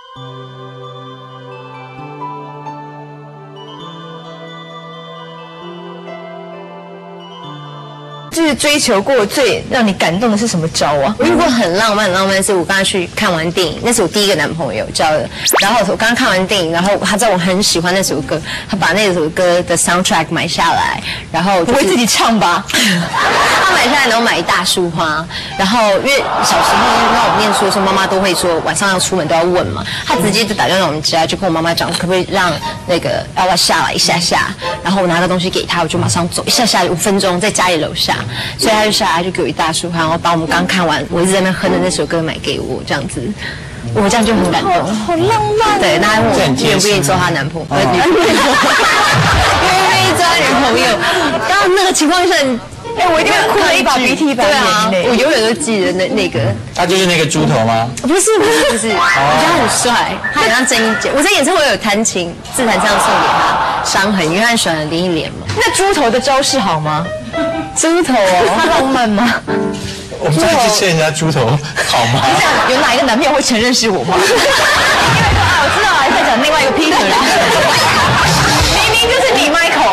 就是追求过最让你感动的是什么招啊？ 我遇过很浪漫的是，我刚刚去看完电影，那是我第一个男朋友交的。然后我刚刚看完电影，然后他知道我很喜欢那首歌，他把那首歌的 soundtrack 买下来，然后不会自己唱吧？ 他买下来，然后买一大束花。然后因为小时候那我们念书的时候，妈妈都会说晚上要出门都要问嘛，他直接就打电话到我们家，就跟我妈妈讲，可不可以让那个要不要下来一下下？然后我拿个东西给他，我就马上走一下下5分钟，在家里楼下。所以他就下来就给我一大束花，然后把我们刚看完我一直在那哼的那首歌买给我，这样子，我这样就很感动， 好浪漫。 对，那还问我愿不愿意做他男朋友，愿不愿意做他女朋友？当然那个情况下， 我一定会哭了一把鼻涕一把眼泪。 我永远都记得那个。 他就是那个猪头吗？ 不是，我觉得他很帅，他很像郑伊健。我在演唱会有弹琴，自弹这样送给他，伤痕，因为他喜欢林忆莲嘛。 那猪头的招式好吗？猪头哦，他浪漫吗？ 我们再去牵人家猪头好吗？ 有哪一个男朋友会承认是我吗？因为我知道在讲另外一个 Peter 啦，明明就是你 Michael。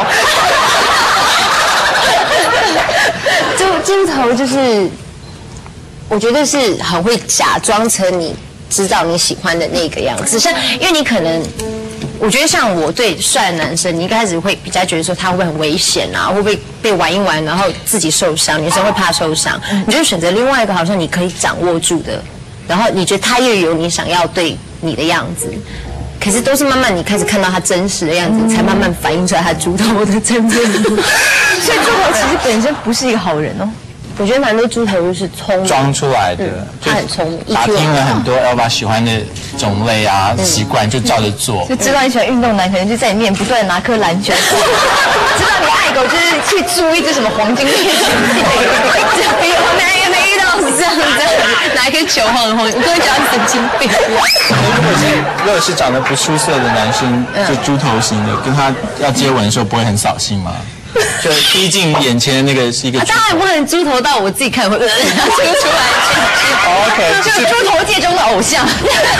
猪头就是，我觉得是很会假装成你知道你喜欢的那个样子，像因为你可能。我觉得像我对帅的男生，你一开始会比较觉得说他会不会很危险啊，会不会被玩一玩，然后自己受伤？女生会怕受伤，你就选择另外一个好像你可以掌握住的，然后你觉得他又有你想要对你的样子，可是都是慢慢你开始看到他真实的样子，才慢慢反映出来他猪头的真面目。 所以猪头其实本身不是一个好人哦。 我觉得蛮多猪头都是聪明装出来的， 他很聪明， 打听了很多 Elva 喜欢的种类啊、习惯，就照着做。 就知道你喜欢运动男，可能就在你面前不断的拿颗篮球。知道你爱狗，就是去租一只什么黄金猎犬。 没遇到是这样，拿一颗球晃晃，我都会觉得神经病。 如果是长得不出色的男生，就猪头型的，跟他要接吻的时候，不会很扫兴吗？就逼近眼前的那个是一个， 当然不能猪头到我自己看会出来。 OK， 就是猪头界中的偶像。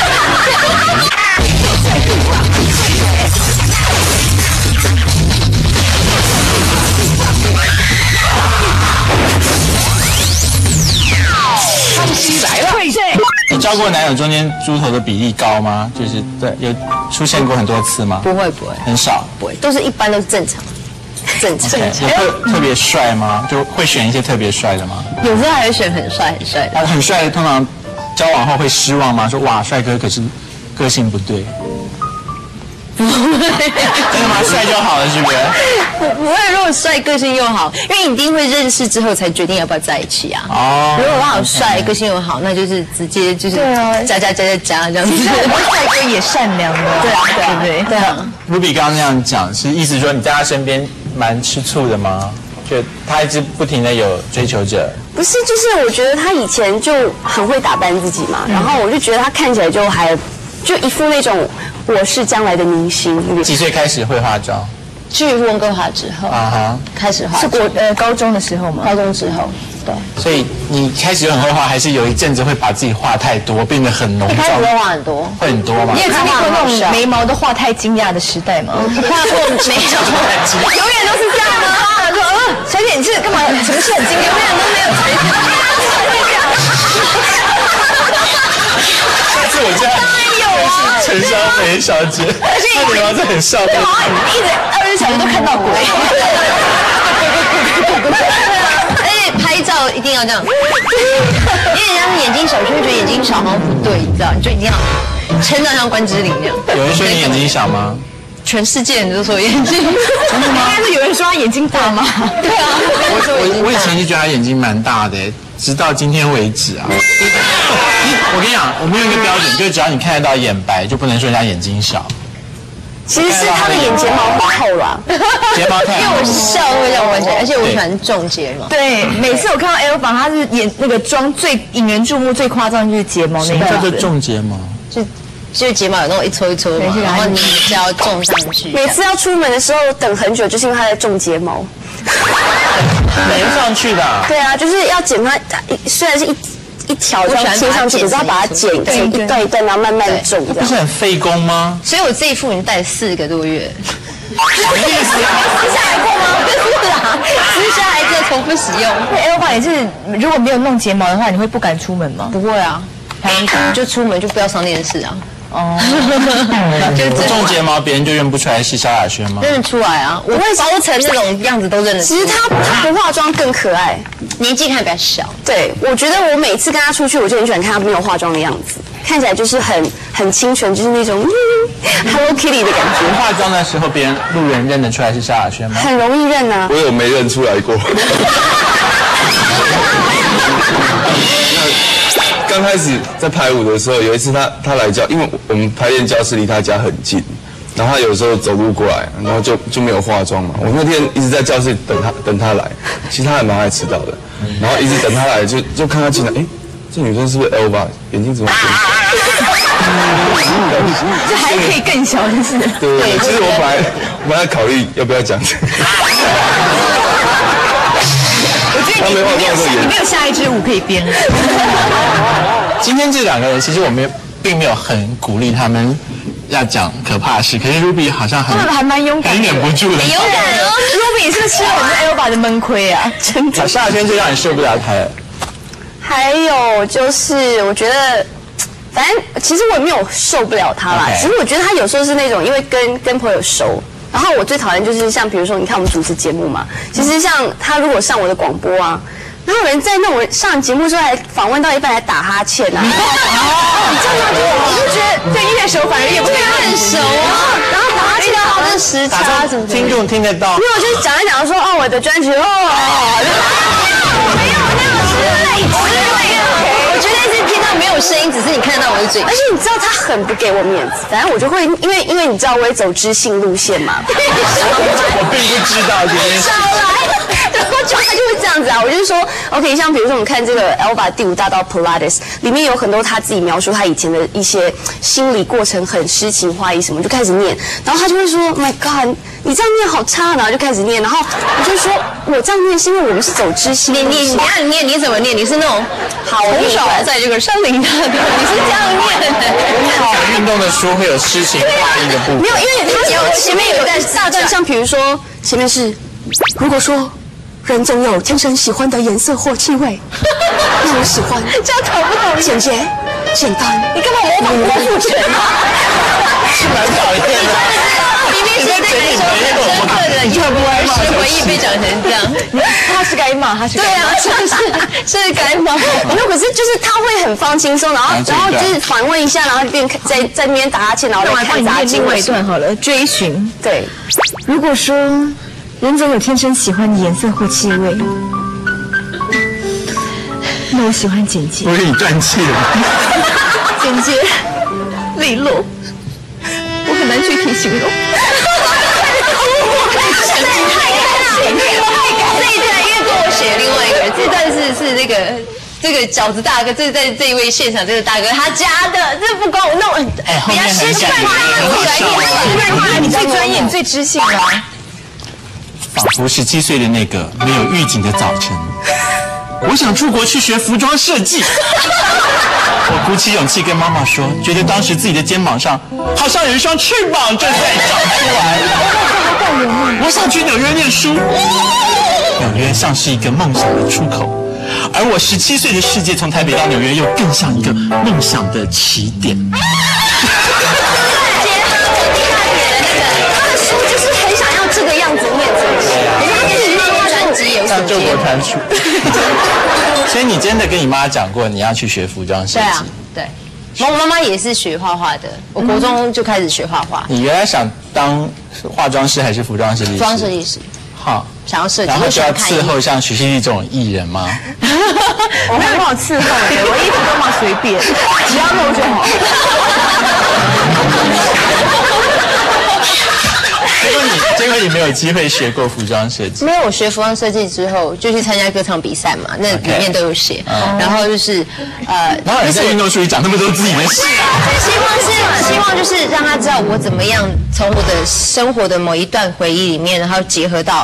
康熙来了， 你交过男友中间猪头的比例高吗？就是对，有出现过很多次吗？ 不会， 很少， 不会，都是一般都是正常。 有特别帅吗？就会选一些特别帅的吗？ 有时候还会选很帅的。 很帅的通常交往后会失望吗？说哇，帅哥可是个性不对。不会，真的吗？帅就好了，是不是？ 不会，如果帅个性又好，因为你一定会认识之后才决定要不要在一起啊。 哦。 如果他好帅，个性又好，那就是直接就是加这样子。 其实很多帅哥也善良的。 对不对？对啊。 Ruby 刚刚那样讲，是意思说你在他身边蛮吃醋的吗？就他一直不停的有追求者。 不是，就是我觉得他以前就很会打扮自己嘛，然后我就觉得他看起来就一副那种我是将来的明星。 几岁开始会化妆？ 去温哥华之后开始化妆。 是高中的时候吗？ 高中之后，对。 所以你开始很会画，还是有一阵子会把自己画太多，变得很浓妆？ 一开始会画很多， 会很多吗？ 你有经历过那种眉毛都画太惊讶的时代吗？ 画过眉毛， 永远都是这样的。小姐，你是干嘛？什么事很惊讶？永远都没有垂下。 下次我家陈小美小姐，她眉毛是很少的， 一直24小时都看到鬼。 而且拍照一定要这样，因为人家眼睛小，就会觉得眼睛小好像不对，你知道，你就一定要撑到像关之琳那样。 有人说你眼睛小吗？ 全世界人都说眼睛， 真的吗？应该是有人说他眼睛大吗？ 对啊， 我以前就觉得他眼睛蛮大的，直到今天为止啊。我跟你讲，我们有一个标准，就是只要你看得到眼白，就不能说人家眼睛小。 其实是他的眼睫毛太厚了， 睫毛太厚。 因为我笑会让我完全，而且我喜欢重睫毛。 对，每次我看到 Elva，他是演那个妆最引人注目、最夸张的就是睫毛那一个。 个。 叫做重睫毛？ 就是睫毛有那种一撮一撮嘛，然后你是要种上去。 每次要出门的时候等很久，就是因为他在种睫毛。 粘上去的。 对啊，就是要剪它，虽然是一条这样贴上去，可是要把它剪成一段一段，然后慢慢种这样。 不是很费工吗？ 所以我这一副已经戴4个多月。 什么意思啊？ 撕下来过吗？是啊，撕下来之后重复使用。 那 Elva 你是如果没有弄睫毛的话，你会不敢出门吗？ 不会啊，就出门就不要上电视啊。 哦， 不种睫毛，别人就认不出来是萧亚轩吗？ 认得出来啊，我会包成那种样子都认得出来。 其实他不化妆更可爱， 年纪看比较小。 对，我觉得我每次跟他出去，我就很喜欢看他没有化妆的样子，看起来就是很清纯，就是那种Hello Kitty 的感觉。 化妆的时候，别人路人认得出来是萧亚轩吗？ 很容易认啊。 我有没认出来过。刚开始在排舞的时候，有一次他来教，因为我们排练教室离他家很近，然后他有时候走路过来，然后就没有化妆嘛。我那天一直在教室等他来，其实他还蛮爱迟到的，然后一直等他来，就看他进来，这女生是不是 Elva？ 眼睛怎么？ 这还可以更小，就是。 对，其实我本来考虑要不要讲。 我觉得你没有下一支舞可以编了。 今天这2个人，其实我们并没有很鼓励他们要讲可怕的事，可是 Ruby 好像他们还蛮勇敢的， 很忍不住的。 很勇敢哦 ，Ruby 是不是吃了我们 Elva 的闷亏啊？真的。 萧亚轩最让你受不了他了。 还有就是，我觉得，反正其实我也没有受不了他啦。 Okay. 其实我觉得他有时候是那种，因为跟朋友熟。然后我最讨厌就是像比如说，你看我们主持节目嘛，其实像他如果上我的广播啊，然后有人在那我上节目的时候还访问到一半还打哈欠啊，你知道吗？我就觉得对越熟反而越不跟他很熟啊， 然后打哈欠好像时差什么的， 听众听得到。 因为我就是讲一讲说哦我的专辑哦，没有那样我觉得是听到没有声音，只是你看到我的嘴。 而且你知道他很不给我面子，反正我就会因为你知道我也走知性路线嘛， 我并不知道这件事。 少来，然后他就会这样子啊，我就说 OK， 像比如说我们看这个 Elva 第5大道 Pilates 里面有很多他自己描述他以前的一些心理过程，很诗情画意什么，就开始念，然后他就会说 My God， 你这样念好差，然后就开始念，然后我就说我这样念是因为我们是走知性， 你怎么念？你是那种从小在这个山林大道，你是这样念的。 运动的书会有诗情画意的部分。 没有，因为他前面有一大段，像比如说前面是，如果说人总有天生喜欢的颜色或气味，那我喜欢这样讨不讨厌？ 简洁、简单。 你干嘛模仿郭富城啊？ 是蛮讨厌的。 明明是那个时候很深刻的儿时回忆被讲成这样， 他是该骂，他是对啊，是该骂。 没有，可是就是他会很放轻松，然后就是访问一下，然后便在那边打哈欠，然后那我再看杂志。 帮你念另外一段好了，追寻。 对， 如果说人总有天生喜欢的颜色或气味，那我喜欢简洁。 不是你断气了吗？ 简洁、利落，我很难具体形容。 这一段因为跟我写另外一个人，这段是那个这个饺子大哥，这是在这一位现场这个大哥他加的，这不关我弄，比较诗情画意， 你最专业，你最知性了。 仿佛17岁的那个没有预警的早晨，我想出国去学服装设计。我鼓起勇气跟妈妈说，觉得当时自己的肩膀上好像有一双翅膀正在长出来。我想去纽约念书，纽约像是一个梦想的出口，而我17岁的世界从台北到纽约又更像一个梦想的起点。 他的书就是很想要这个样子念这个，人家自己漫画专辑也有像救国团书。所以你真的跟你妈讲过你要去学服装设计？ 对啊，对。我妈妈也是学画画的，我国中就开始学画画。 你原来想当化妆师还是服装设计师？ 服装设计师。 好， 想要设计， 然后就要伺候像许熙娣这种艺人吗？ 我没有办法伺候的，我衣服都嘛随便，只要露就好。 结果你没有机会学过服装设计。 没有，我学服装设计之后就去参加歌唱比赛嘛，那里面都有写。然后就是然后你在运动书里讲那么多自己的事啊。 希望就是让他知道我怎么样从我的生活的某一段回忆里面，然后结合到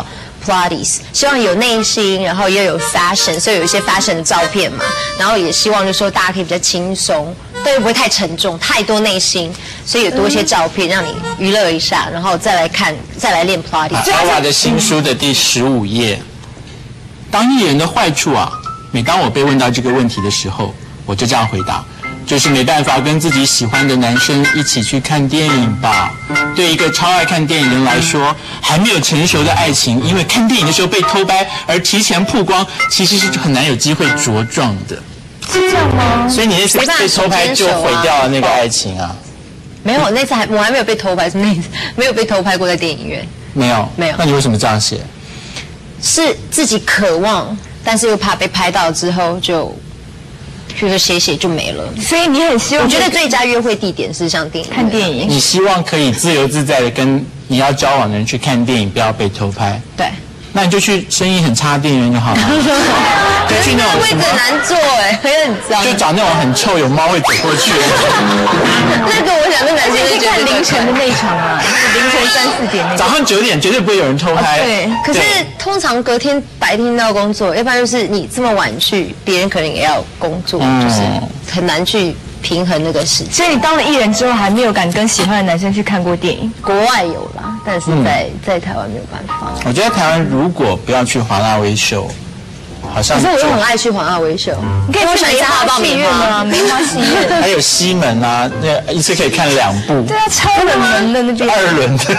Pilates， 希望有内心，然后也有 fashion， 所以有一些 fashion 的照片嘛，然后也希望就是说大家可以比较轻松，但又不会太沉重，太多内心，所以有多一些照片让你娱乐一下，然后再来练 Pilates。 阿瓦的新书的第15页，当艺人的坏处啊，每当我被问到这个问题的时候，我就这样回答。就是没办法跟自己喜欢的男生一起去看电影吧。对一个超爱看电影的人来说，还没有成熟的爱情，因为看电影的时候被偷拍而提前曝光，其实是很难有机会茁壮的。 是这样吗？ 所以你那次被偷拍就毁掉了那个爱情啊？ 没有，那次我还没有被偷拍，是那次没有被偷拍过在电影院。 没有。那你为什么这样写？ 是自己渴望，但是又怕被拍到之后就是写就没了。 所以你很希望， 我觉得最佳约会地点是像电影看电影。 你希望可以自由自在的跟你要交往的人去看电影，不要被偷拍。 对。 那你就去生意很差的电影院就好了。就去那种位置很难坐会很脏。 就找那种很臭有猫会走过去。 那个我想那男生去看凌晨的那一场啊，凌晨3、4点那。 早上9点绝对不会有人偷拍。 对。可是通常隔天白天都要工作，要不然就是你这么晚去，别人可能也要工作，就是很难去平衡那个时间。 所以你当了艺人之后，还没有敢跟喜欢的男生去看过电影？ 国外有啦，但是在台湾没有办法。 我觉得台湾如果不要去华纳威秀，好像可是我又很爱去华纳威秀， 你可以去梅花戏院吗？梅花戏院还有西门啊，那一次可以看2部。 对啊，超冷门的那边。 2轮的。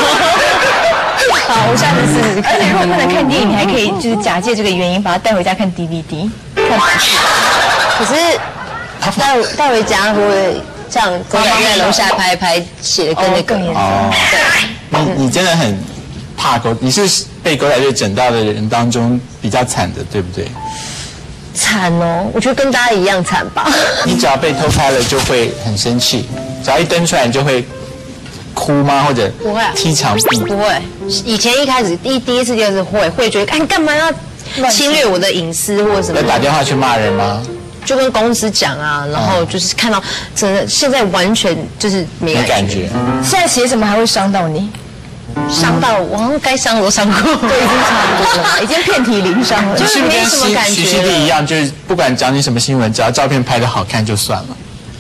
好，我下次试试看。而且如果不能看电影，你还可以就是假借这个原因把它带回家看 DVD。 可是带回家会不会这样狗仔在楼下拍一拍，写的跟那个更严重？ 对。 你真的很怕狗，你是被狗仔队整到的人当中比较惨的，对不对？ 惨哦，我觉得跟大家一样惨吧。 你只要被偷拍了就会很生气，只要一登出来你就会哭吗？或者不会踢墙壁？ 不会。以前一开始第一次、第二次会觉得，你干嘛要侵略我的隐私或者什么？ 要打电话去骂人吗？ 就跟公司讲啊，然后就是看到真的现在完全就是没感觉。 现在写什么还会伤到你？ 伤到我，好像该伤的都伤过， 对，已经差不多了，已经遍体鳞伤了， 就是没什么感觉。 徐熙娣一样，就是不管讲你什么新闻，只要照片拍得好看就算了。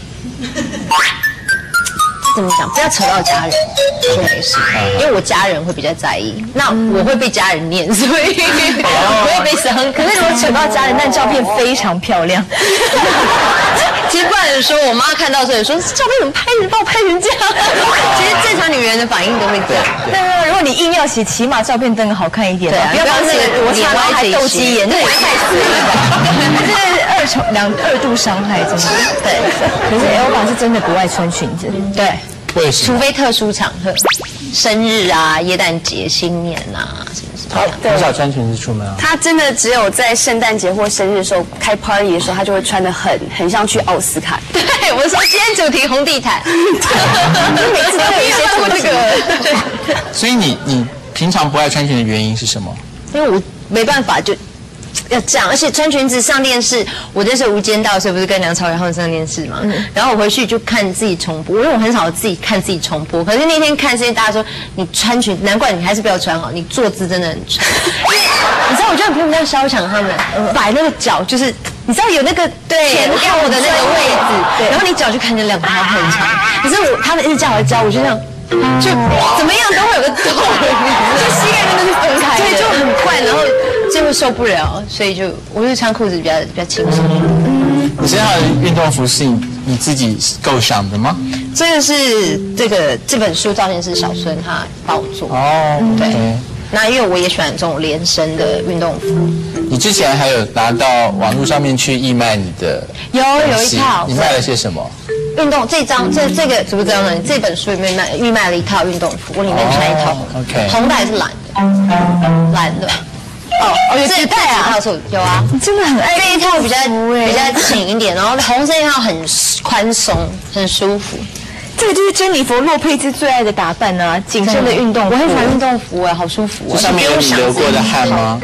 怎么讲？不要扯到家人就没事，因为我家人会比较在意，那我会被家人念，所以不会被伤。 可是如果扯到家人，但照片非常漂亮。 其实不然说，我妈看到这里说，照片怎么拍成，把我拍成这样？其实正常女人的反应都会这样。 那如果你硬要写，起码照片登得好看一点，不要那个多差，然后还斗鸡眼，那也太死了。这是2度伤害，真的。 对。 可是 Elva 是真的不爱穿裙子。 对。 为什么？ 除非特殊场合，生日啊、耶诞节、新年啊，什么很少穿裙子出门啊。 他真的只有在圣诞节或生日的时候开 party 的时候，他就会穿得很像去奥斯卡。 对，我说今天主题红地毯，每次都有一些主题。对。 所以你平常不爱穿裙的原因是什么？ 因为我没办法就。要这样，而且穿裙子上电视，我那时候《无间道》所以不是跟梁朝伟他们上电视嘛？然后我回去就看自己重播，因为我很少自己看自己重播。可是那天看，大家说你穿裙，难怪你还是不要穿好，你坐姿真的很丑。你知道，我就很佩服像萧蔷他们摆那个脚，就是你知道有那个前后的那个位置，然后你脚就看见2条很长。可是他们一直叫我教，我就这样。就怎么样都会有个洞，就膝盖那边是分开的，对，就很怪，然后就会受不了，所以我就穿裤子比较轻松。 你身上的运动服是你自己构想的吗？ 这个是这本书照片是小孙他帮我做哦， 对。那因为我也喜欢这种连身的运动服。你之前还有拿到网络上面去义卖你的？ 有一套。 你卖了些什么？ 运动这个怎么讲呢？这本书里面预卖了一套运动服，我里面穿一套， OK， 红的还是蓝的？有纸袋啊，有啊， 你真的很爱这一套比较紧一点，然后红色一套很宽松，很舒服。 这个就是珍妮佛·洛佩兹最爱的打扮啊，紧身的运动服， 我很喜欢运动服好舒服这上面有你流过的汗吗？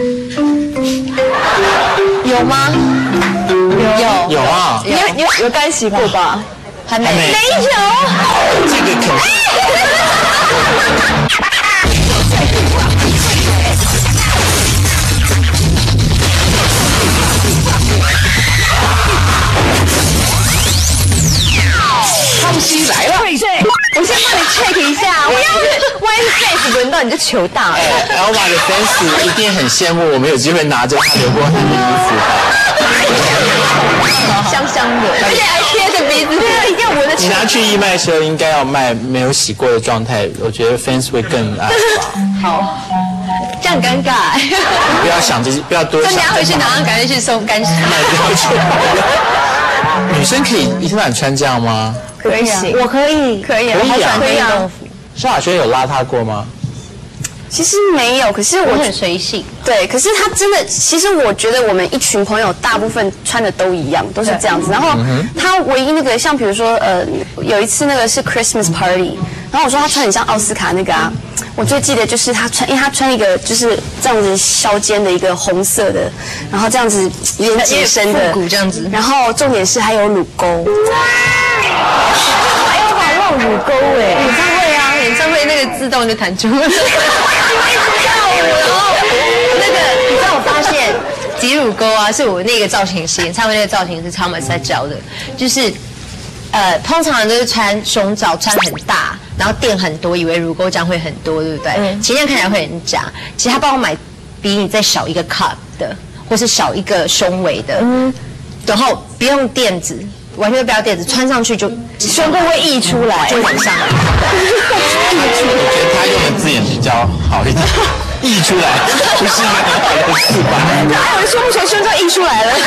有吗？ 有啊， 你有干洗过吧？ 还没有。 这个可是。 轮到你就糗大了。 Elva 的 fans 一定很羡慕我们有机会拿着她流过汗的衣服吧？ 香香的，而且还贴着鼻子，对啊，一定要闻得你起来。 拿去义卖的时候应该要卖没有洗过的状态，我觉得 fans 会更爱吧。 好，这样尴尬。 不要想这些，不要多想。 就拿回去，马上赶紧去收干洗。 卖掉去。女生可以一天到晚穿这样吗？ 可以啊，我可以，可以啊， 可以啊可以啊。 萧亚轩有拉她过吗？ 其实没有，可是我很随性。 对，可是他真的，其实我觉得我们一群朋友大部分穿的都一样，都是这样子。然后他唯一那个像比如说有一次那个是 Christmas party， 然后我说他穿很像奥斯卡那个啊，我最记得就是他穿，因为他穿一个就是这样子削肩的一个红色的，然后这样子有点紧身的， 复古这样子。 然后重点是还有乳沟。 还要把露乳沟哎！演唱会啊，演唱会那个自动就弹出了。因为一直跳舞，然后那个你知道我发现挤乳沟啊，是我那个造型师，演唱会那个造型师 Thomas 在教的，就是通常都是穿胸罩穿很大，然后垫很多，以为乳沟这样会很多，对不对？其实这样看起来会很假。其实他帮我买比你再小一个 cup 的，或是小一个胸围的，然后不用垫子。完全不要垫子，穿上去就胸部会溢出来，就往上。 我觉得他用的字眼比较好一点，溢出来不是一个很好的字吧？ 还有人说不成胸罩溢出来了。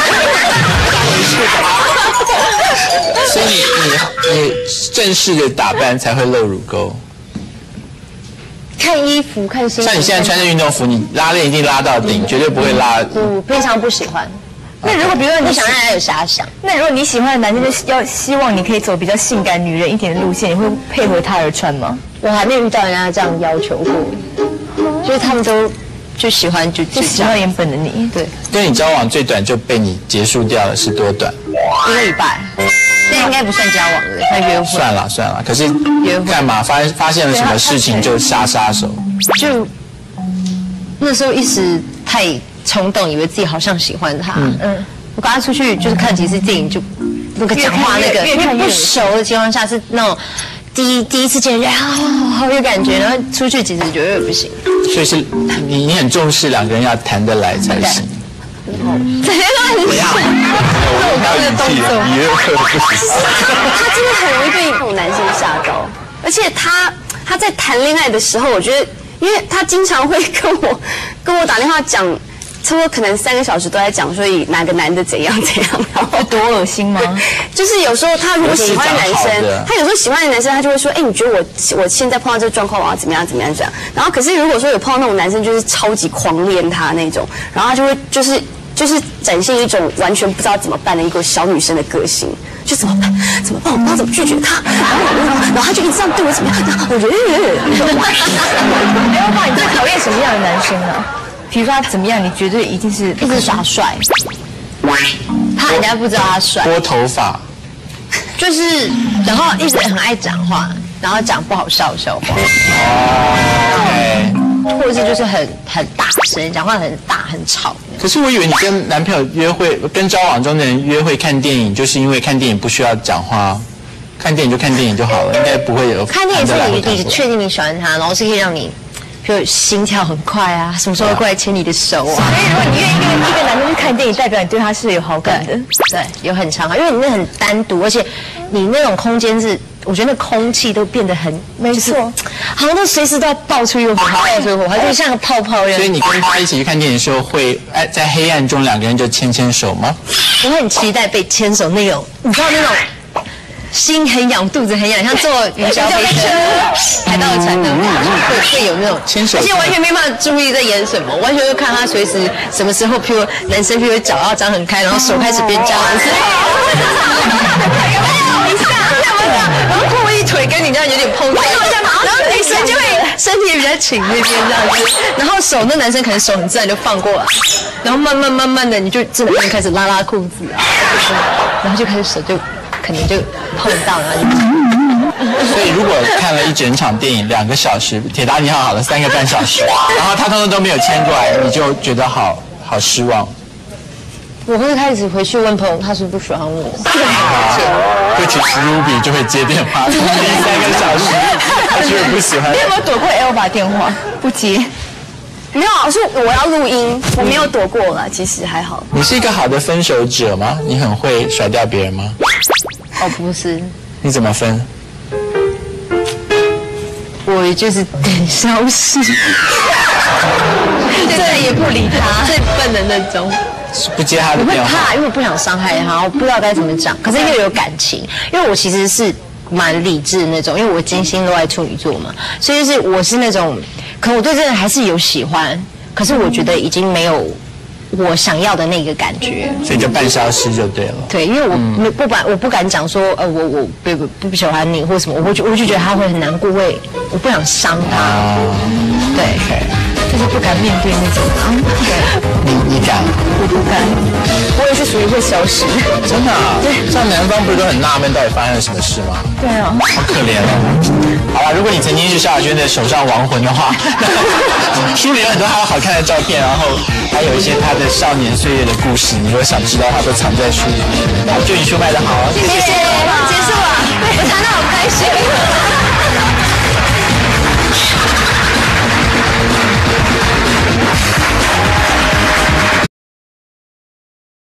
所以你正式的打扮才会露乳沟。 看衣服，看心情。 像你现在穿着运动服，你拉链一定拉到顶，绝对不会拉。 我非常不喜欢。那如果比如说你想让人家有遐想，那如果你喜欢的男生就要希望你可以走比较性感女人一点的路线，你会配合他而穿吗？我还没有遇到人家这样要求过，就是他们都就喜欢就喜欢原本的你。对， 跟你交往最短就被你结束掉了是多短 ？1个礼拜，那应该不算交往的，算约会。 算了，可是干嘛发现了什么事情就下杀手？ 就那时候一时太冲动，以为自己好像喜欢他。我跟他出去就是看几次电影，就那个讲话那个，因为不熟的情况下是那种第一次见面，好有感觉，然后出去其实觉得不行。 所以是你很重视两个人要谈得来才行。 怎样？我刚刚的动作， 你又不行。 他真的很容易被那种男生吓到，而且他在谈恋爱的时候，我觉得，因为他经常会跟我打电话讲。差不多可能3个小时都在讲，所以哪个男的怎样，然后多恶心吗？ 就是有时候他如果喜欢男生，他有时候喜欢的男生，他就会说，你觉得我现在碰到这个状况，我要怎么样。然后可是如果说有碰到那种男生，就是超级狂恋他那种，然后他就会就是展现一种完全不知道怎么办的一个小女生的个性，就怎么办？我不知道怎么拒绝他，然后他就一直这样对我怎么样？我觉得， 要爸，你最讨厌什么样的男生啊？比如说他怎么样，你绝对一定是一直耍帅，怕人家不知道他帅。 拨头发， 就是然后一直很爱讲话，然后讲不好笑的笑话。或者是就是很大声，讲话很大很吵。 可是我以为你跟男朋友约会，跟交往中的人约会看电影，就是因为看电影不需要讲话，看电影就看电影就好了，应该不会有。 看电影是你确定你喜欢他，然后是可以让你。就心跳很快啊，什么时候会过来牵你的手啊？所以如果你愿意跟一个男生去看电影，代表你对他是有好感的。对，有很长啊，因为你那很单独，而且你那种空间是，我觉得那空气都变得很，没错，好像都随时都要爆出一个火花，就像个泡泡一样。 所以你跟他一起去看电影的时候，会在黑暗中两个人就牵手吗？ 我很期待被牵手那种，你知道那种。心很痒，肚子很痒，像坐云霄飞车、海盗船那种，会有那种牵手，而且完全没办法注意在演什么，完全就看他随时什么时候，譬如男生譬如脚要张很开，然后手开始变僵，然后后一腿跟你这样有点碰到，然后女生就会身体比较倾那边这样子，然后手那男生可能手很自然就放过来，然后慢慢的你就真的开始拉裤子啊，然后就开始手就。可能就碰到了， 所以如果看了一整场电影2个小时，铁达尼号好了3个半小时，然后他通通都没有牵过来，你就觉得好失望。 我会开始回去问朋友，他是不喜欢我， 会去史努比就会接电话，第3个小时他是不不喜欢你。有没有躲过 Elva 电话？不接。 没有啊，是我要录音，我没有躲过啦，其实还好。 你是一个好的分手者吗？你很会甩掉别人吗？ 哦，不是， 你怎么分？ 我就是等消息， 再也不理他，最笨的那种。 不接他我会的电话。 怕，因为我不想伤害他，我不知道该怎么讲。可是又有感情，因为我其实是蛮理智的那种，因为我金星都在处女座嘛，所以就是我是那种，可能我对这个人还是有喜欢，可是我觉得已经没有我想要的那个感觉。 所以就半消失就对了。 对，因为我不敢讲说我不喜欢你或什么，我就觉得他会很难过，我不想伤他。对，就是不敢面对那种啊。对， 你敢？ 我不敢，我也是属于会消失。 真的啊？像男方不是都很纳闷，到底发生了什么事吗？ 对啊。 好可怜哦。好了，如果你曾经是萧亚轩的手上亡魂的话，书里有很多他好看的照片，然后还有一些他的少年岁月的故事。你如果想知道，他都藏在书里面。那祝你书卖得好，谢谢。 结束了，我谈得好开心。